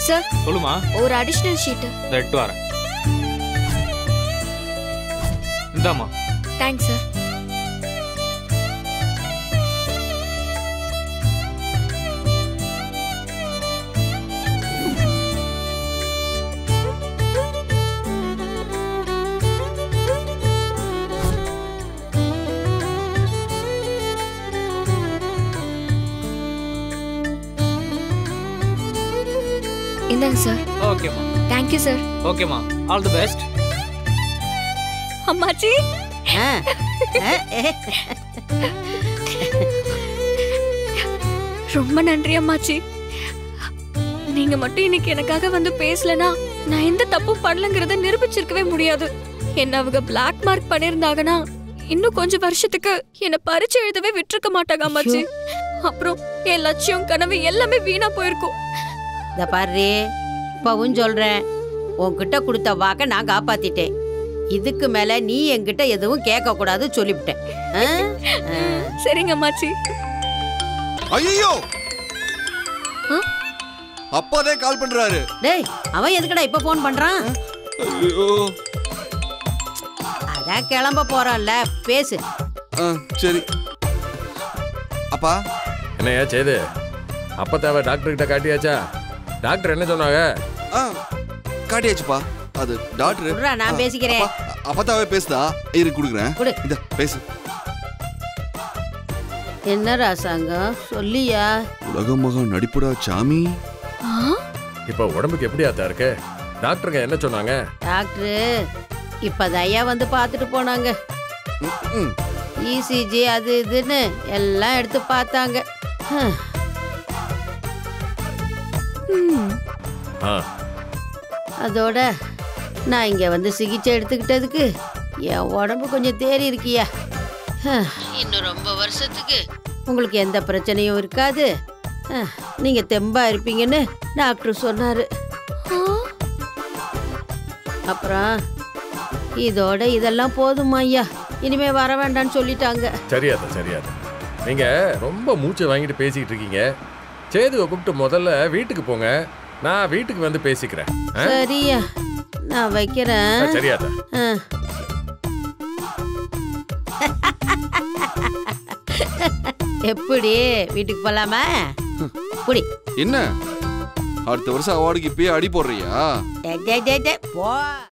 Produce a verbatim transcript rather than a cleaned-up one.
Sir சொல்லுமா. ஒரு additional sheet எட்டு வரேன். இந்தாமா. Thanks sir. இந்தாங்க சார். ஓகேமா. Thank you sir. ஓகேமா, ஆல் தி பெஸ்ட். அம்மாச்சி ரொம்ப நன்றி அம்மாச்சி. நீங்க மட்டும் இன்னைக்கு எனக்காக வந்து பேசலனா நான் எந்த தப்பும் பண்ணலங்கறத நிரூபிச்சிருக்கவே முடியாது. என்ன அவங்க பிளாக் மார்க் பண்ணிருந்தாங்கன்னா இன்னும் கொஞ்சம் வருஷத்துக்கு என்ன பரிச்சை எழுதவே விட்டுருக்க மாட்டாங்க அம்மாச்சி. அப்புறம் என் லட்சியம் கனவு எல்லாமே வீணா போயிருக்கும். இத பாரு, இப்பவும் சொல்றேன், உன்கிட்ட கொடுத்த வாக்க நான் காப்பாத்திட்டேன். இதுக்கு மேல நீ என்கிட்ட எதுவும் கேட்க கூடாது சொல்லிவிட்டேன். சரிங்க அம்மாச்சி. ஐயோ, அப்பாதே கால் பண்றாரு. டேய், அவன் எதுக்குடா இப்ப போன் பண்றான்? ஐயோ, அதான் கிளம்ப போறான்ல, பேசு. சரி. அப்பா. என்னையா செய்து? அப்பா தேவை டாக்டர் கிட்ட காட்டியாச்சா? டாக்டர் என்ன சொன்னாங்க? காட்டியாச்சுப்பா. அது டாக்டர். நான் பேசிக்கிறேன். அப்பதாவே பேசுதா? இரு குடுக்குறேன். இத பேசு. என்ன ராசாங்கம் சொல்லியா? உலக மகன் நடிப்புடா சாமி. இப்ப உடம்புக்கு எப்படியாத்தா இருக்கு? டாக்டருங்க என்ன சொன்னாங்க? டாக்டர் இப்பதையா வந்து பார்த்துட்டு போனாங்க. இசிஜி அது இதுன்னு எல்லாம் எடுத்து பார்த்தாங்க. அதோட நான் இங்க வந்து சிகிச்சை எடுத்துக்கிட்டதுக்கு என் உடம்பு கொஞ்சம் தேறி இருக்கியா. இன்னும் ரொம்ப வருஷத்துக்கு உங்களுக்கு எந்த பிரச்சனையும் இருக்காது, நீங்க தெம்பா இருப்பீங்கன்னு டாக்டர் சொன்னாரு. அப்புறம் இதோட இதெல்லாம் போதுமா ஐயா, இனிமே வர வேண்டாம்னு சொல்லிட்டாங்க. சரியாதா சரியாதா. நீங்க ரொம்ப மூச்சை வாங்கிட்டு பேசிக்கிட்டு இருக்கீங்க. சேதுவை கூப்பிட்டு முதல்ல வீட்டுக்கு போங்க, நான் வீட்டுக்கு வந்து பேசிக்கிறேன். சரியா, நான் வைக்கிறேன். சரியாதா. எப்படி வீட்டுக்கு போலாமா? குடி. என்ன அடுத்த வருஷம் அவார்டுக்கு இப்பயே அடி போடுறியா? போ.